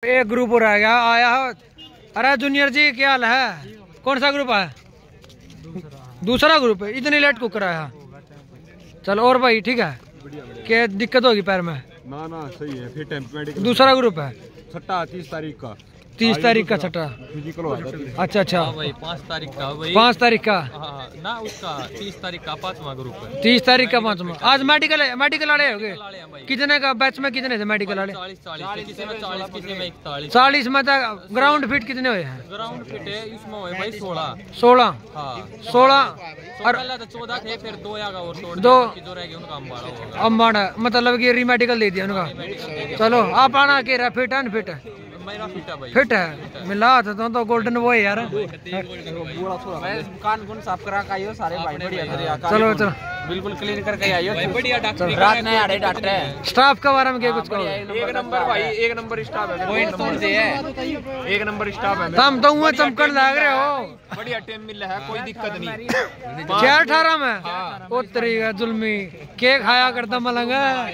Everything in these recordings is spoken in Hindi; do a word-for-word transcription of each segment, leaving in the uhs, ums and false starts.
एक ग्रुप हो रह गया आया। अरे जूनियर जी क्या हाल है? कौन सा ग्रुप है? दूसरा ग्रुप है। इतनी लेट को कराया? चलो और भाई ठीक है? क्या दिक्कत होगी पैर में? ना ना सही है। फिर टेम्पो दूसरा ग्रुप है छठा तीस तारीख का। तीस तारीख का छठा। अच्छा अच्छा पाँच तारीख का पाँच तारीख का ना उसका तीस तारीख का पांचवा ग्रुप है। तीस तारीख का पांचवा। आज मेडिकल मेडिकल वाले हो गए? कितने का बैच में कितने थे मेडिकल वाले? चालीस में था। ग्राउंड फिट कितने हुए हैं? ग्राउंड फिट है इसमें हुए भाई सोलह सोलह सोलह और चौदह थे फिर दो या और दो जो रह गए उनका अम्बाड़ा मतलब कि रीमेडिकल दे दिया उनका। चलो आप आना के रहा फिट है फिट है फिट है मिला था तो, तो गोल्डन वो है यार। कान गुन साफ करा के आइयो सारे भाई बढ़िया। चलो चलो बिल्कुल क्लीन करके आइयो बढ़िया डॉक्टर रात में आड़े डॉक्टर है। स्टाफ के बारे में क्या कुछ कहो? एक नंबर भाई एक नंबर स्टाफ है। कोई नंबर दे है एक नंबर स्टाफ है। तुम तो वो चमकन लग रहे हो। बढ़िया टाइम मिल रहा है कोई दिक्कत नहीं। चार अठारह में वो तरीका जुल्मी केक खाया करता मलंग।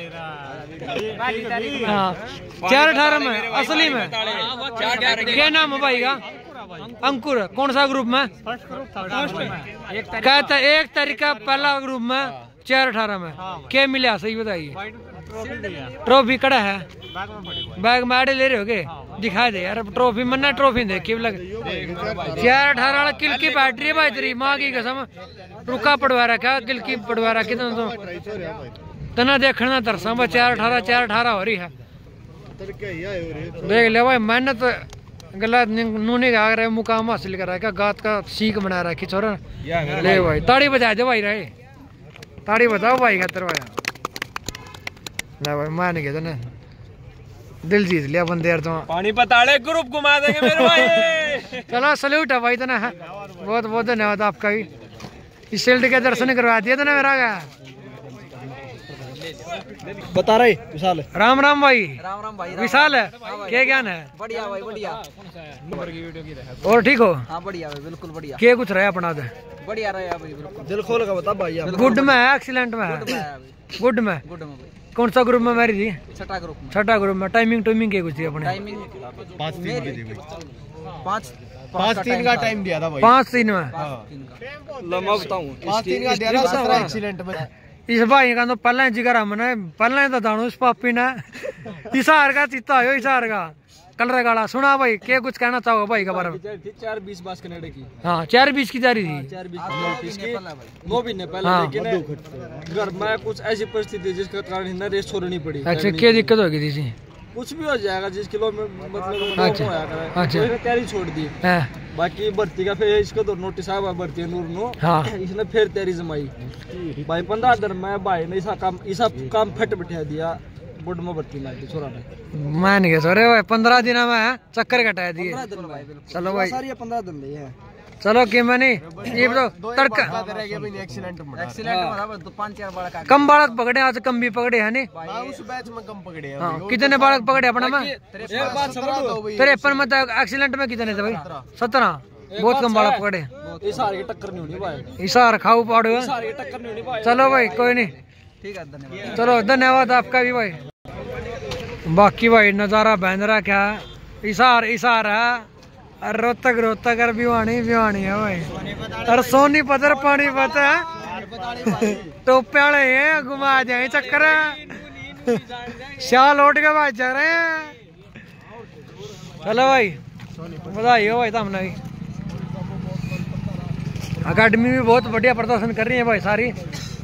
हाँ चार अठारह में असली में क्या नाम है भाई का? अंकुर। कौन सा ग्रुप में? कहता एक तारीख का पहला ग्रुप में चार अठारह में क्या मिला सही बताइए? ट्रॉफी कड़ा है बैग में आड़े ले रहे हो के? दिखा दे यार ट्रॉफी मन्ना ट्रॉफी देखी लग। चार अठारह वाला किल की बैटरी है भाई तेरी माँ की कसम। रुका पड़वा रखा किल की पड़वा रखी तो तना देखना तरसा भाई। चार अठारह चार अठारह हो रही है देख ले भाई। मेहनत गला नूने का आ रहा है मुकाम हासिल कर रहा है गात का सीख बना रखी छोरा। ले भाई ताड़ी बजा दे भाई रहे ताड़ी बताओ भाई खतर भाई। ले भाई मान गया ना दिल जीत लिया बंदे यार। तो पानी पताड़े ग्रुप घुमा देंगे मेरे भाई। चलो सल्यूट है भाई तना है बहुत बहुत धन्यवाद आपका भी। इस शील्ड के दर्शन करवा दिया था ना मेरा का। बता रहे विशाल। राम राम भाई। राम राम भाई। विशाल है क्या ज्ञान है? बढ़िया भाई बढ़िया। और ठीक हो? हाँ बढ़िया भाई बिल्कुल बढ़िया। क्या कुछ रहा अपना दे? बढ़िया रहा भाई बिल्कुल। दिल खोल का बता भाई। गुड में है एक्सीलेंट में है? गुड में। गुड में। कौन सा ग्रुप में मेरी थी? छठा ग्रुप में। छठा ग्रुप में। टाइमिंग टाइमिंग क्या कुछ थी अपने? टाइमिंग पाँच तीन की थी भाई। पाँच पाँच तीन का टाइम दिया था भाई। पाँच तीन में लम्बा बताऊं पाँच तीन का दिया था एक्सीलेंट में। इस भाई का तो पहले जिगर हमने पहले तो दाणु इस पापी ने इसार का चित्ता हो इसार का कलर गाड़ा। सुना भाई क्या कुछ कहना चाहो भाई के बारे में? चार बीस बास कनाडा की। हाँ चार बीस की जा रही थी। चार बीस की नौ महीने पहले लेकिन घर में कुछ ऐसी परिस्थिति जिसके कारण रेस छोड़नी पड़ी। अच्छा क्या दिक्कत हो गई थी? कुछ भी हो जाएगा जिस किलो में मतलब अच्छा अच्छा तैयारी छोड़ दी। बाकी भर्ती का फिर इसको तो नोटिस आया भर्ती नूर नो। हाँ इसने फिर तैयारी जमाई भाई। पंद्रह दिन में भाई ने ऐसा काम ऐसा काम फट बिठा दिया बोर्ड में भर्ती ला दी छोरा ने। मान गया सर भाई पंद्रह दिन में चक्कर कटा दिए। चलो भाई सारी पंद्रह दिन ले है। चलो कि मैंने ये बताओ तड़का कम बालक पकड़े आज कम भी पकड़े है नहीं? उस बैच में कम पकड़े हैं। हाँ कितने बालक पकड़े अपना में? तिरपन में एक्सीडेंट में कितने थे भाई? सत्रह। बहुत कम बालक पकड़े। इसार की टक्कर नहीं होनी भाई। इसार खाऊ पाड़ो। इसार की टक्कर नहीं होनी भाई। चलो भाई कोई नहीं ठीक है धन्यवाद। चलो धन्यवाद आपका भी भाई। बाकी भाई नजारा बहन रहा क्या इसार इसार है रोहतक रोहतक कर भिवानी भिवानी है भाई। और सोनीपत पानीपत है टोपे वाले हैं घुमा जाए चक्कर शाल उठ के भाई जा रहे हैं। चलो भाई बधाई हो भाई तुमने भी। अकेडमी भी बहुत बढ़िया प्रदर्शन कर रही है भाई सारी।